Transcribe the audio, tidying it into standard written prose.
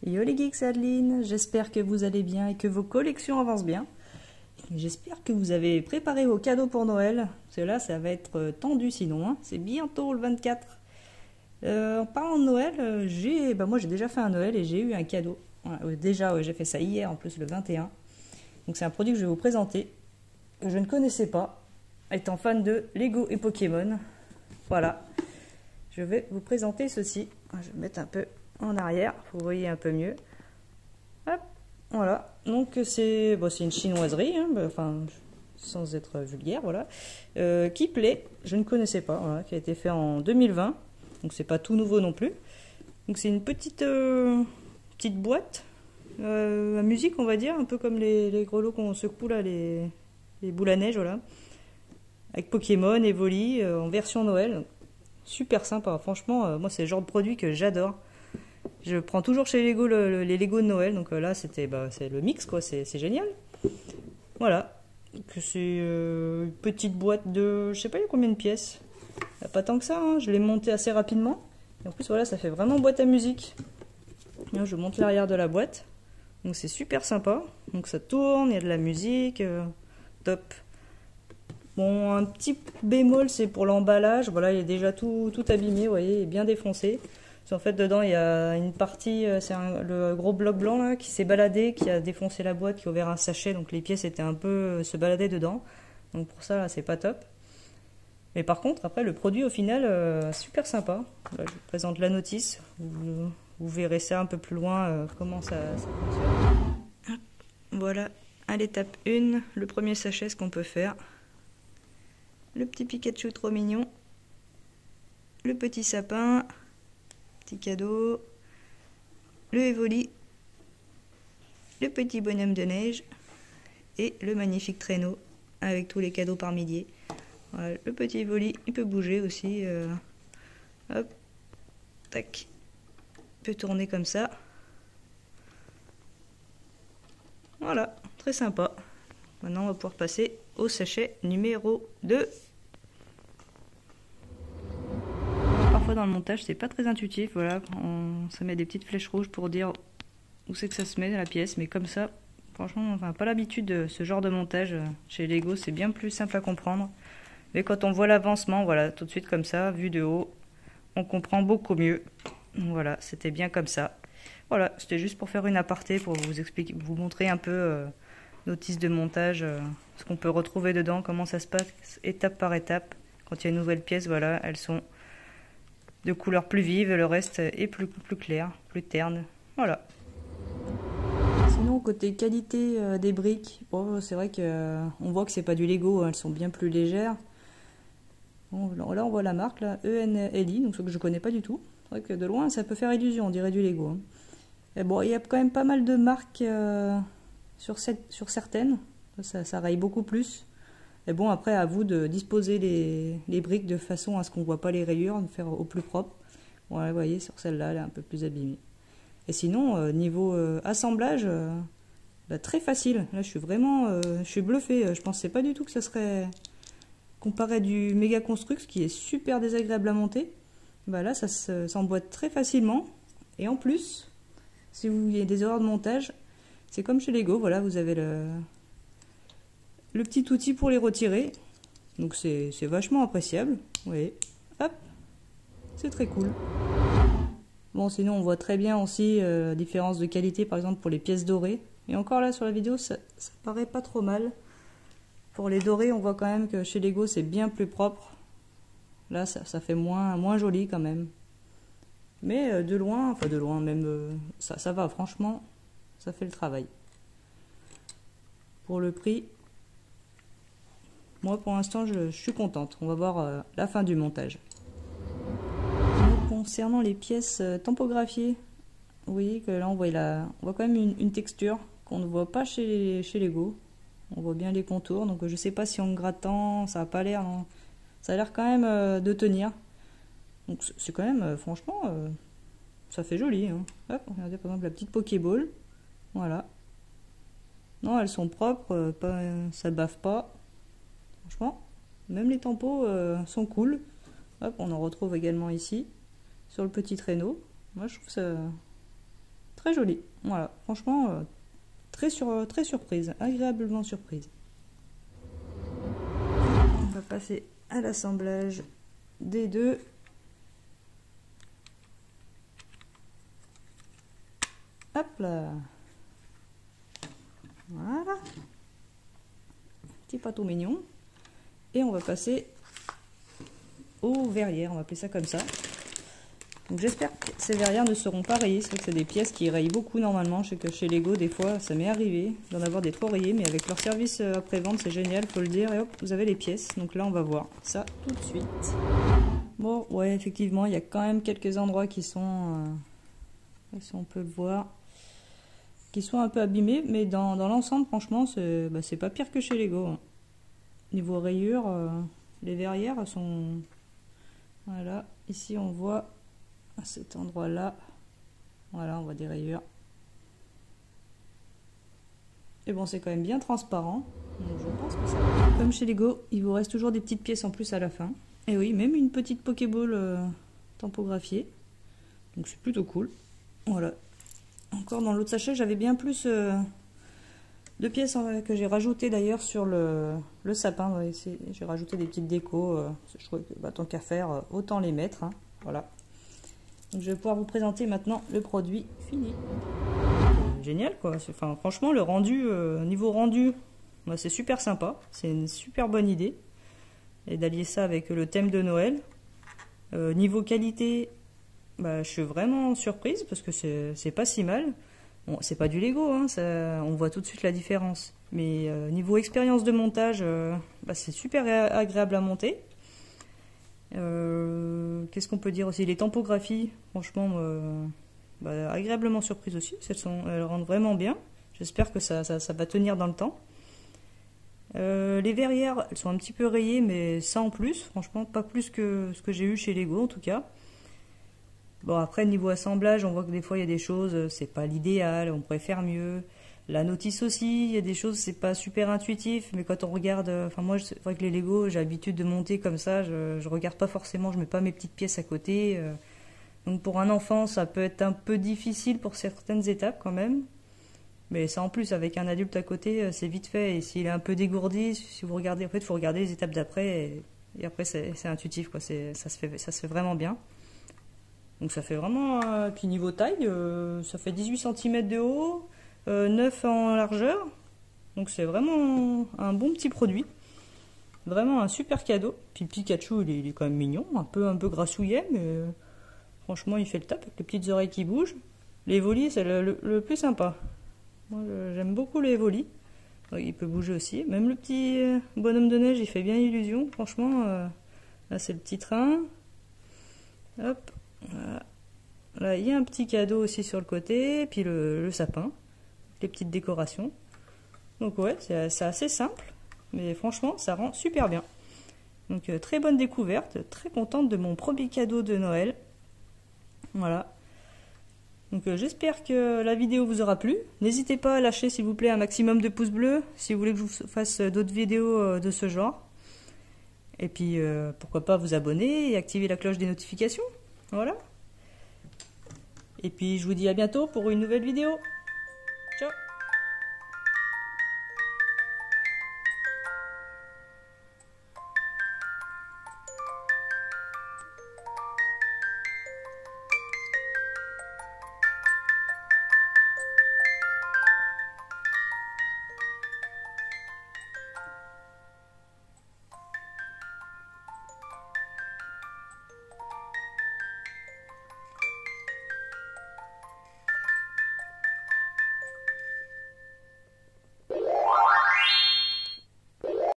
Yo les geeks, Adeline, j'espère que vous allez bien et que vos collections avancent bien. J'espère que vous avez préparé vos cadeaux pour Noël, parce que là ça va être tendu sinon, hein. C'est bientôt le 24. En parlant de Noël, moi j'ai déjà fait un Noël et j'ai eu un cadeau. Voilà, déjà j'ai fait ça hier en plus le 21. Donc c'est un produit que je vais vous présenter, que je ne connaissais pas, étant fan de Lego et Pokémon. Voilà, je vais vous présenter ceci. Je vais mettre un peu en arrière, vous voyez un peu mieux. Hop, voilà, donc c'est une chinoiserie, hein, enfin, sans être vulgaire, voilà, qui plaît, je ne connaissais pas, voilà, qui a été fait en 2020, donc c'est pas tout nouveau non plus. Donc c'est une petite boîte à musique, on va dire, un peu comme les grelots qu'on secoue là, les boules à neige, voilà, avec Pokémon, Evoli, en version Noël. Super sympa, franchement, moi c'est le genre de produit que j'adore. Je prends toujours chez Lego les Lego de Noël, donc là c'est le mix quoi, c'est génial. Voilà, c'est une petite boîte de, je sais pas il y a combien de pièces, pas tant que ça, hein. Je l'ai monté assez rapidement. Et en plus voilà, ça fait vraiment boîte à musique. Là, je monte l'arrière de la boîte, donc c'est super sympa. Donc ça tourne, il y a de la musique, top. Bon, un petit bémol, c'est pour l'emballage. Voilà, il est déjà tout abîmé, vous voyez, il est bien défoncé. En fait, dedans, il y a une partie, c'est le gros bloc blanc là, qui s'est baladé, qui a défoncé la boîte, qui a ouvert un sachet, donc les pièces étaient un peu se baladaient dedans. Donc pour ça, là, c'est pas top. Mais par contre, après, le produit, au final, super sympa. Là, je vous présente la notice. Vous verrez ça un peu plus loin, comment ça fonctionne. Voilà, à l'étape 1, le premier sachet, ce qu'on peut faire. Le petit Pikachu trop mignon. Le petit sapin. Petit cadeau. Le Evoli. Le petit bonhomme de neige. Et le magnifique traîneau avec tous les cadeaux par milliers. Voilà, le petit Evoli, il peut bouger aussi. Hop. Tac. Il peut tourner comme ça. Voilà, très sympa. Maintenant, on va pouvoir passer au sachet numéro 2. Parfois dans le montage, c'est pas très intuitif. Voilà, ça met des petites flèches rouges pour dire où c'est que ça se met dans la pièce. Mais comme ça, franchement, enfin, pas l'habitude de ce genre de montage chez Lego. C'est bien plus simple à comprendre. Mais quand on voit l'avancement, voilà, tout de suite comme ça, vu de haut, on comprend beaucoup mieux. Voilà, c'était bien comme ça. Voilà, c'était juste pour faire une aparté, pour vous expliquer, vous montrer un peu notice de montage, ce qu'on peut retrouver dedans, comment ça se passe étape par étape. Quand il y a une nouvelle pièce, voilà, elles sont de couleurs plus vives, le reste est plus clair, plus terne. Voilà. Sinon, côté qualité des briques, bon, c'est vrai qu'on voit que c'est pas du Lego, hein, elles sont bien plus légères. Bon, là, on voit la marque, là, ENLI, donc ce que je connais pas du tout. C'est vrai que de loin, ça peut faire illusion, on dirait du Lego. Hein. Et bon, il y a quand même pas mal de marques sur certaines, ça raye beaucoup plus. Et bon, après, à vous de disposer les briques de façon à ce qu'on voit pas les rayures, de faire au plus propre. Voilà, vous voyez, sur celle-là, elle est un peu plus abîmée. Et sinon, niveau assemblage, très facile. Là, je suis bluffée. Je pensais pas du tout que ça serait comparé du Mega Construx, qui est super désagréable à monter. Bah là, ça s'emboîte très facilement. Et en plus, si vous avez des erreurs de montage, c'est comme chez Lego. Voilà, vous avez le petit outil pour les retirer. Donc c'est vachement appréciable. Vous voyez, hop, c'est très cool. Bon, sinon on voit très bien aussi la différence de qualité, par exemple pour les pièces dorées. Et encore là sur la vidéo, ça paraît pas trop mal. Pour les dorés, on voit quand même que chez Lego c'est bien plus propre. Là, ça fait moins joli quand même. Mais de loin même, ça va, franchement, ça fait le travail. Pour le prix, moi pour l'instant je suis contente. On va voir la fin du montage. Donc, concernant les pièces tampographiées, vous voyez que là on voit quand même une texture qu'on ne voit pas chez Lego. On voit bien les contours, donc je sais pas si en grattant, ça a pas l'air, non. Ça a l'air quand même de tenir. Donc c'est quand même, franchement, ça fait joli. Hein. Hop, regardez par exemple la petite Pokéball. Voilà. Non, elles sont propres, ça bave pas. Franchement, même les tampos sont cool. Hop, on en retrouve également ici, sur le petit traîneau. Moi je trouve ça Très joli. Voilà, franchement, très surprise, agréablement surprise. On va passer à l'assemblage des deux. Hop là. Voilà. Petit pâteau mignon. Et on va passer aux verrières, on va appeler ça comme ça. Donc j'espère que ces verrières ne seront pas rayées. C'est vrai que c'est des pièces qui rayent beaucoup normalement. Je sais que chez Lego, des fois, ça m'est arrivé d'en avoir des trop rayées. Mais avec leur service après-vente, c'est génial, faut le dire. Et hop, vous avez les pièces. Donc là, on va voir ça tout de suite. Bon, ouais, effectivement, il y a quand même quelques endroits qui sont, si on peut le voir, qui sont un peu abîmés. Mais dans l'ensemble, franchement, c'est pas pire que chez Lego. Hein. Niveau rayures, les verrières sont... Voilà, ici on voit à cet endroit-là, voilà, on voit des rayures. Et bon, c'est quand même bien transparent, donc je pense que ça va. Comme chez Lego, il vous reste toujours des petites pièces en plus à la fin. Et oui, même une petite Pokéball tampographiée, donc c'est plutôt cool. Voilà. Encore dans l'autre sachet, j'avais bien plus de pièces que j'ai rajoutées d'ailleurs sur le sapin. Ouais, j'ai rajouté des petites décos. Je crois que tant qu'à faire, autant les mettre. Hein. Voilà. Donc, je vais pouvoir vous présenter maintenant le produit fini. Génial quoi. Enfin, franchement, le rendu, niveau rendu, bah, c'est super sympa. C'est une super bonne idée. Et d'allier ça avec le thème de Noël. Niveau qualité, bah, je suis vraiment surprise parce que c'est pas si mal. Bon, c'est pas du Lego, hein, on voit tout de suite la différence. Mais niveau expérience de montage, bah, c'est super agréable à monter. Qu'est-ce qu'on peut dire aussi? Les tampographies, franchement, bah, agréablement surprise aussi. Elles rendent vraiment bien. J'espère que ça va tenir dans le temps. Les verrières, elles sont un petit peu rayées, mais ça en plus. Franchement, pas plus que ce que j'ai eu chez Lego en tout cas. Bon, après, niveau assemblage, on voit que des fois, il y a des choses, c'est pas l'idéal, on pourrait faire mieux. La notice aussi, il y a des choses, c'est pas super intuitif, mais quand on regarde... Enfin, moi, c'est vrai que les Lego, j'ai l'habitude de monter comme ça, je regarde pas forcément, je mets pas mes petites pièces à côté. Donc, pour un enfant, ça peut être un peu difficile pour certaines étapes quand même. Mais ça, en plus, avec un adulte à côté, c'est vite fait. Et s'il est un peu dégourdi, si vous regardez, en fait, il faut regarder les étapes d'après. Et après, c'est intuitif, quoi. Ça se fait vraiment bien. Donc ça fait vraiment, puis niveau taille, ça fait 18 cm de haut, 9 en largeur. Donc c'est vraiment un bon petit produit. Vraiment un super cadeau. Puis le Pikachu, il est quand même mignon, un peu grassouillet, mais franchement il fait le tap avec les petites oreilles qui bougent. Les volis, c'est le plus sympa. Moi j'aime beaucoup les volis. Il peut bouger aussi. Même le petit bonhomme de neige, il fait bien illusion. Franchement, là c'est le petit train. Hop. Voilà. Là, il y a un petit cadeau aussi sur le côté, puis le sapin, les petites décorations. Donc ouais, c'est assez simple, mais franchement, ça rend super bien. Donc très bonne découverte, très contente de mon premier cadeau de Noël. Voilà. Donc j'espère que la vidéo vous aura plu. N'hésitez pas à lâcher s'il vous plaît un maximum de pouces bleus si vous voulez que je vous fasse d'autres vidéos de ce genre. Et puis pourquoi pas vous abonner et activer la cloche des notifications. Voilà. Et puis je vous dis à bientôt pour une nouvelle vidéo.